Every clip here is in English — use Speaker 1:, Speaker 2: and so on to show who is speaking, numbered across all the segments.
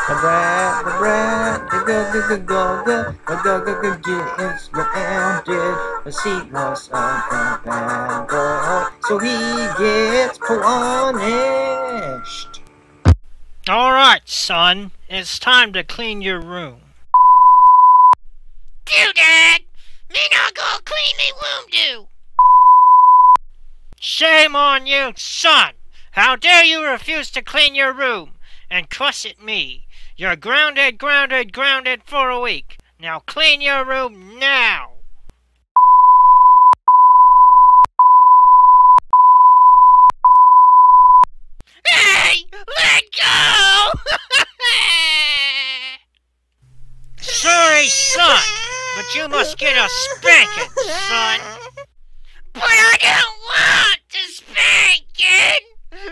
Speaker 1: gets grounded. But he was abandoned, so he gets punished.
Speaker 2: Alright, son. It's time to clean your room.
Speaker 3: Do, Dad! Me not go clean me room, do!
Speaker 2: Shame on you, son! How dare you refuse to clean your room and cuss at me? You're grounded for a week. Now clean your room now!
Speaker 3: Hey! Let go!
Speaker 2: Sorry, son, but you must get a spanking, son.
Speaker 3: But I don't want the spanking!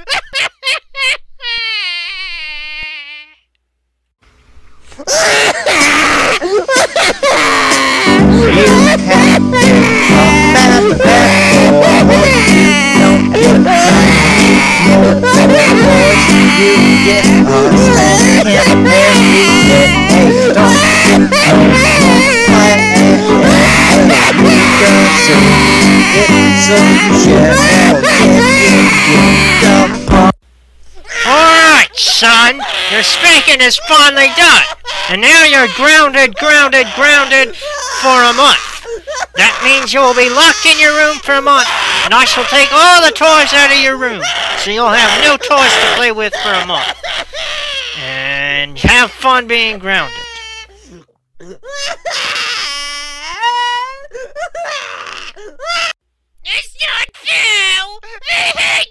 Speaker 2: Alright, son, your spanking is finally done, and now you're grounded for a month. That means you will be locked in your room for a month, and I shall take all the toys out of your room, so you'll have no toys to play with for a month. And have fun being grounded.
Speaker 3: It's not true!